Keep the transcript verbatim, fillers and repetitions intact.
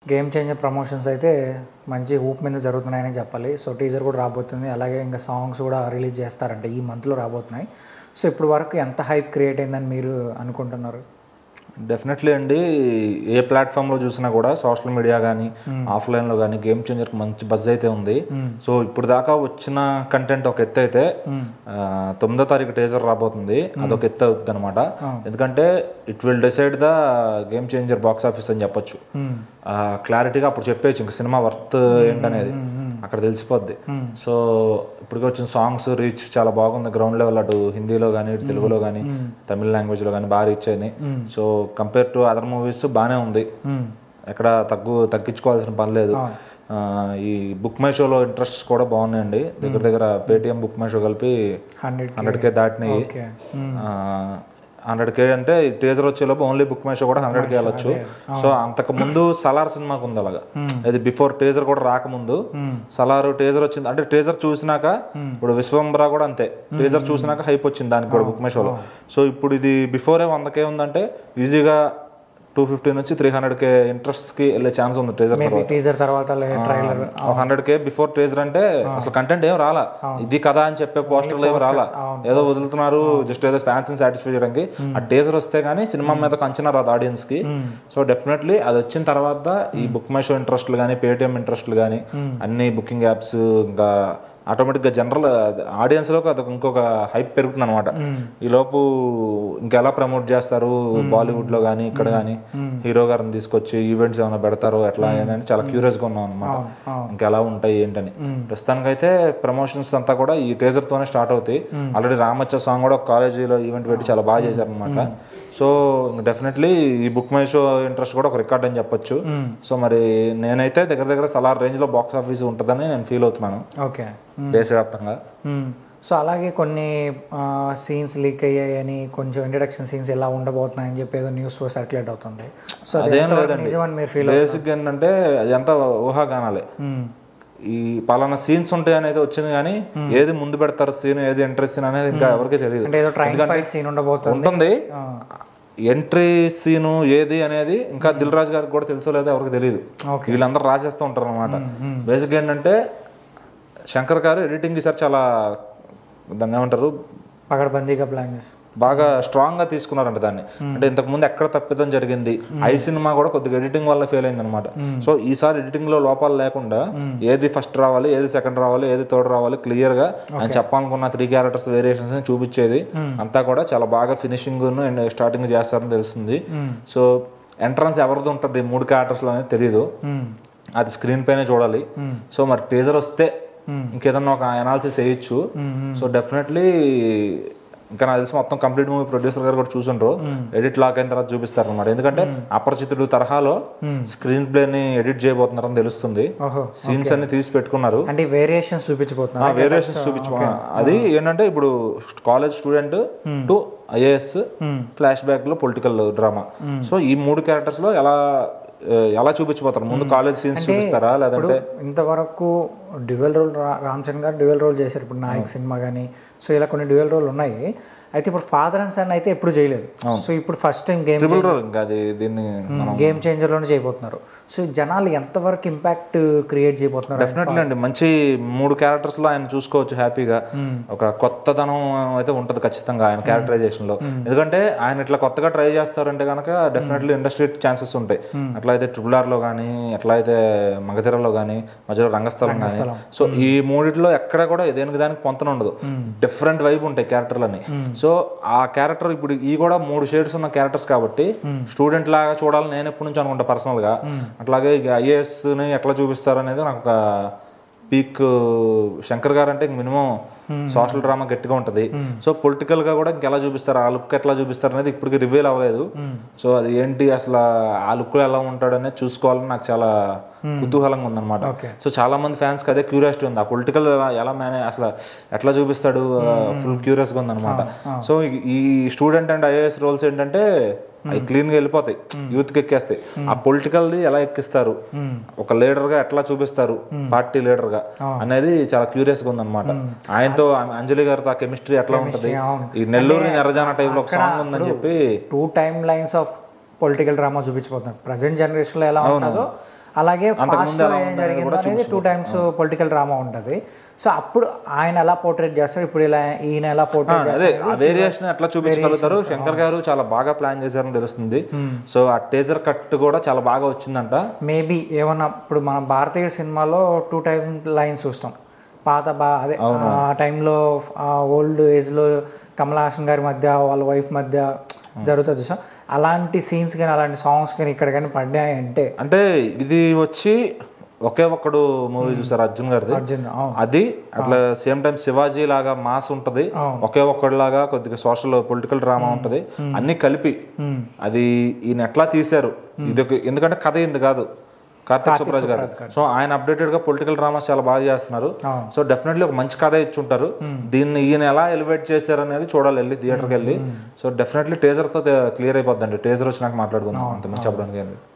Game changer promotions అయితే మంచి ఊపు మీద జరుగుతున్నాయని చెప్పాలి. సో టీజర్ కూడా రాబోతుంది, అలాగే ఇంకా సాంగ్స్ కూడా రిలీజ్ చేస్తారంటే ఈ మంత్లో రాబోతున్నాయి. సో ఇప్పుడు వరకు ఎంత హైప్ క్రియేట్ అయిందని మీరు అనుకుంటున్నారు? డెఫినెట్లీ అండి, ఏ ప్లాట్ఫామ్లో చూసినా కూడా సోషల్ మీడియా కానీ ఆఫ్లైన్లో కానీ గేమ్ చేంజర్కి మంచి బజ్ అయితే ఉంది. సో ఇప్పుడు దాకా వచ్చిన కంటెంట్ ఒక ఎత్తు అయితే తొమ్మిదో తారీఖు టీజర్ రాబోతుంది, అదొక ఎత్తు అవుతుంది అనమాట. ఎందుకంటే it will decide the game changer box office అని చెప్పొచ్చు. క్లారిటీగా అప్పుడు చెప్పేయచ్చు ఇంకా సినిమా వర్త్ ఏంటనేది అక్కడ తెలిసిపోద్ది. సో ఇప్పటికే వచ్చిన సాంగ్స్ రీచ్ చాలా బాగుంది గ్రౌండ్ లెవెల్, అటు హిందీలో కానీ ఇటు తెలుగులో కానీ తమిళ లాంగ్వేజ్లో కానీ బాగా రీచ్ అయినాయి. So compare to other movies బాగానే ఉంది, ఎక్కడ తగ్గు తగ్గించుకోవాల్సిన పని లేదు. ఈ బుక్ మై షోలో ఇంట్రెస్ట్స్ కూడా బాగున్నాయండి, దగ్గర దగ్గర పేటిఎం బుక్ మై షో కలిపి హండ్రెడ్ కే దాటినాయి. హండ్రెడ్ కే అంటే టీజర్ వచ్చేలోపు ఓన్లీ బుక్ మై షో కూడా హండ్రెడ్ కే వెళ్ళొచ్చు. సో అంతకు ముందు సలార్ సినిమాకు ఉంది అలాగా, అది బిఫోర్ టీజర్ కూడా రాకముందు సలార్ టీజర్ వచ్చింది. అంటే టీజర్ చూసినాక ఇప్పుడు విశ్వంబరా కూడా అంతే, టీజర్ చూసినాక హైప్ వచ్చింది దానికి కూడా బుక్ మై షోలో. సో ఇప్పుడు ఇది బిఫోరే వందకే ఉందంటే ఈజీగా టూ ఫిఫ్టీ నుంచి త్రీ హండ్రెడ్ కే ఇంట్రెస్ట్ కి వెళ్ళే ఛాన్స్ ఉంది టీజర్ టీజర్ తర్వాత. హండ్రెడ్ కే బిఫోర్ టీజర్ అంటే అసలు కంటెంట్ ఏం రాలా, ఇది కదా అని చెప్పే పోస్టర్లు ఏం రాలా, ఏదో వదులుతున్నారు జస్ట్ ఏదో ఫ్యాన్స్ ని సాటిస్ఫై చేయడానికి. ఆ టీజర్ వస్తే గానీ సినిమా మీద అంచనా రాదు ఆడియన్స్ కి. సో డెఫినెట్లీ అది వచ్చిన తర్వాత ఈ బుక్ మై షో ఇంట్రెస్ట్లు కానీ పేటిఎం ఇంట్రెస్ట్లు కానీ అన్ని బుకింగ్ యాప్స్ ఇంకా ఆటోమేటిక్గా జనరల్ ఆడియన్స్లోకి అదొక ఇంకొక హైప్ పెరుగుతుంది అనమాట. ఈ లోపు ఇంకెలా ప్రమోట్ చేస్తారు బాలీవుడ్లో కానీ ఇక్కడ కానీ హీరో గారిని తీసుకొచ్చి ఈవెంట్స్ ఏమైనా పెడతారో ఎట్లా అని చాలా క్యూరియస్గా ఉన్నాం అనమాట, ఇంకెలా ఉంటాయి ఏంటని. ప్రస్తుతానికైతే ప్రమోషన్స్ అంతా కూడా ఈ టీజర్తోనే స్టార్ట్ అవుతాయి. ఆల్రెడీ రామచ్చ సాంగ్ కూడా ఒక కాలేజీలో ఈవెంట్ పెట్టి చాలా బాగా చేశారనమాట. సో డెఫినెట్లీ ఈ బుక్ మై షో ఇంట్రెస్ట్ కూడా ఒక రికార్డ్ అని చెప్పొచ్చు. సో మరి నేనైతే దగ్గర దగ్గర సలార్ రేంజ్లో బాక్స్ ఆఫీస్ ఉంటుందని నేను ఫీల్ అవుతున్నాను ఓకే దేశవ్యాప్తంగా. సో అలాగే కొన్ని సీన్స్ లీక్ అయ్యాయని, కొంచెం ఇంట్రడక్షన్ సీన్స్ ఎలా ఉండబోతున్నాయని చెప్పి ఏదో న్యూస్ సర్క్యులేట్ అవుతుంది. సో అదేం లేదండి, బేసిక్ ఏంటంటే అది అంతా ఊహాగానాలే. ఈ పలానా సీన్స్ ఉంటాయి అనేది వచ్చింది కానీ ఏది ముందు పెడతారు సీన్ ఏది ఎంట్రీ సీన్ అనేది ఇంకా ఎవరికి తెలియదు. ఉంటుంది ఎంట్రీ సీను ఏది అనేది ఇంకా దిల్ రాజు గారికి కూడా తెలుసో లేదో ఎవరికి తెలియదు, వీళ్ళందరూ రాసేస్తూ ఉంటారు అనమాట. బేసిక్ ఏంటంటే శంకర్ గారు ఎడిటింగ్ ఈసారి చాలా దాన్ని ఏమంటారు పకడ్బందీగా ప్లాన్ చేసి బాగా స్ట్రాంగ్ గా తీసుకున్నారంట దాన్ని. అంటే ఇంతకు ముందు ఎక్కడ తప్పిదం జరిగింది, ఐ సినిమా కూడా కొద్దిగా ఎడిటింగ్ వల్ల ఫెయిల్ అయింది అనమాట. సో ఈసారి ఎడిటింగ్ లో లోపాలు లేకుండా ఏది ఫస్ట్ రావాలి ఏది సెకండ్ రావాలి ఏది థర్డ్ రావాలి క్లియర్ గా ఆయన చెప్పాలనుకున్న త్రీ క్యారెక్టర్స్ వేరియేషన్స్ ని చూపించేది అంతా కూడా చాలా బాగా ఫినిషింగ్ స్టార్టింగ్ చేస్తారని తెలుస్తుంది. సో ఎంట్రన్స్ ఎవరిది ఉంటుంది మూడు క్యారెక్టర్స్ లో అనేది తెలియదు, అది స్క్రీన్ పైనే చూడాలి. సో మరి టీజర్ వస్తే ఇంకేదన్నా ఒక అనాలిసిస్ వేయచ్చు. సో డెఫినెట్లీ ఇంకా నాకు తెలిసి మొత్తం కంప్లీట్ మూవీ ప్రొడ్యూసర్ గారు కూడా చూసుండ్రు, ఎడిట్ లాక్ అయిన తర్వాత చూపిస్తారు అనమాట. ఎందుకంటే అపరిచితుడు తరహాలో స్క్రీన్ ప్లే ని ఎడిట్ చేయబోతున్నారని తెలుస్తుంది, సీన్స్ అన్ని తీసి పెట్టుకున్నారు, అంటే వేరియేషన్స్ చూపించబోతున్నారు. వేరియేషన్స్ చూపించు అది ఏంటంటే ఇప్పుడు college student to IAS flash back లో పొలిటికల్ డ్రామా. సో ఈ మూడు క్యారెక్టర్స్ లో ఎలా ఎలా చూపించబోతారు, ముందు కాలేజ్ సీన్స్ చూపిస్తారా లేదంటే? ఇంతవరకు డ్యూయల్ రోల్ రామ్ చరణ్ గారు డ్యూయల్ రోల్ చేశారు, ఇప్పుడు నాయక్ సినిమా కానీ. సో ఇలా కొన్ని డ్యూయల్ రోల్ ఉన్నాయి. అయితే ఇప్పుడు ఫాదర్ అండ్ సన్ అయితే ఎప్పుడు చేయలేదు. సో ఇప్పుడు first time game game changer లోనే చేయబోతున్నారు. సో జనాలు ఎంతవరకు ఇంపాక్ట్ క్రియేట్ చేయబోతున్నారు? డెఫినెట్లీ అండి, మంచి మూడు క్యారెక్టర్స్ లో ఆయన చూసుకోవచ్చు హ్యాపీగా. ఒక కొత్తదనం అయితే ఉంటది ఖచ్చితంగా ఆయన క్యారెక్టరైజేషన్ లో. ఎందుకంటే ఆయన ఇట్లా కొత్తగా ట్రై చేస్తారంటే కనుక డెఫినెట్లీ ఇండస్ట్రీ ఛాన్సెస్ ఉంటాయి. అట్లా అయితే ట్రిపుల్ ఆర్ లో కానీ ఎట్లా అయితే మగధిరలో కానీ మధ్యలో రంగస్థలం కానీ. సో ఈ మూడిట్లో ఎక్కడ కూడా దేనికి దానికి పొంతన ఉండదు, డిఫరెంట్ వైబ్ ఉంటాయి క్యారెక్టర్లని. సో ఆ క్యారెక్టర్ ఇప్పుడు ఈ కూడా మూడు షేడ్స్ ఉన్న క్యారెక్టర్స్ కాబట్టి స్టూడెంట్ లాగా చూడాలని నేను ఎప్పటి నుంచి అనుకుంటా పర్సనల్ గా. అట్లాగే ఐఏఎస్ ని ఎట్లా చూపిస్తారు అనేది నాకు ఒక పీక్. శంకర్ గారు అంటే మినిమం సోషల్ డ్రామా గట్టిగా ఉంటది. సో పొలిటికల్ గా కూడా ఇంకెలా చూపిస్తారు, ఆ లుక్ ఎట్లా చూపిస్తారు అనేది ఇప్పటికి రివీల్ అవ్వలేదు. సో అది ఏంటి అసలు ఆ లుక్ లో ఎలా ఉంటాడు అనేది చూసుకోవాలని నాకు చాలా కుతూహలంగా ఉందన్నమాట. సో చాలా మంది ఫ్యాన్స్ కి అదే క్యూరియాసిటీ ఉంది, ఆ పొలిటికల్ ఎలా మేనేజ్ అసలు ఎట్లా చూపిస్తాడు, ఫుల్ క్యూరియస్ గా ఉందన్నమాట. సో ఈ స్టూడెంట్ అండ్ ఐఏఎస్ రోల్స్ ఏంటంటే అవి క్లీన్ గా వెళ్ళిపోతాయి, యూత్ కి ఎక్కేస్తాయి. ఆ పొలిటికల్ ది ఎలా ఎక్కిస్తారు, ఒక లీడర్ గా ఎట్లా చూపిస్తారు, పార్టీ లీడర్ గా అనేది చాలా క్యూరియస్ గా ఉందన్నమాట. ఆయనతో అంజలి గారితో ఆ కెమిస్ట్రీ ఎట్లా ఉంటది, ఈ నెల్లూరు నెరజానా టైప్ లో ఒక సాంగ్ ఉందని చెప్పి two time lines of political drama చూపించబోతున్నారు. ప్రజెంట్ జనరేషన్ లో ఎలా ఉంటుందో అలాగే past లో ఏం జరిగిందో అనేది టూ టైమ్స్ పొలిటికల్ డ్రామా ఉంటుంది. సో అప్పుడు ఆయన ఎలా పోర్ట్రేట్ చేస్తారు, ఇప్పుడు ఇలా ఈయన ఎలా పోర్ట్రేట్ అదే ఆ వేరియేషన్ ఎట్లా చూపించగలుగుతారు. శంకర్ గారు చాలా బాగా ప్లాన్ చేశారని తెలుస్తుంది. సో ఆ టేజర్ కట్ కూడా చాలా బాగా వచ్చిందంట. మేబీ ఏమన్నా ఇప్పుడు మనం భారతీయ సినిమాలో టూ టైమ్ లైన్స్ చూస్తాం. పాత బా అదే ఆ టైంలో ఓల్డ్ ఏజ్లో కమల్ హాసన్ గారి మధ్య వాళ్ళ వైఫ్ మధ్య జరుగుతుంది చూసాం. అలాంటి సీన్స్ కానీ అలాంటి సాంగ్స్ కానీ ఇక్కడ కానీ పడ్డాయి అంటే అంటే ఇది వచ్చి ఒకే ఒక్కడు మూవీ చూసారు అర్జున్ గారిది. అది అట్లా సేమ్ టైం శివాజీ లాగా మాస్ ఉంటది, ఒకే ఒక్కడు లాగా కొద్దిగా సోషల్ పొలిటికల్ డ్రామా ఉంటది, అన్ని కలిపి అది ఈయన ఎట్లా తీశారు. ఇది ఎందుకంటే కథ ఇంది కాదు, కార్తిక్ సుబ్బరాజ్ గారు. సో ఆయన అప్డేటెడ్ గా పొలిటికల్ డ్రామాస్ చాలా బాగా చేస్తున్నారు. సో డెఫినెట్లీ ఒక మంచి కథ ఇచ్చుంటారు. దీన్ని ఈయన ఎలా ఎలివేట్ చేశారు అనేది చూడాలి వెళ్ళి థియేటర్కి వెళ్ళి. సో డెఫినెట్లీ టీజర్ తో క్లియర్ అయిపోద్దండి. టీజర్ వచ్చి నాకు మాట్లాడుకుందాం, అంత మంచి చెప్పడానికి.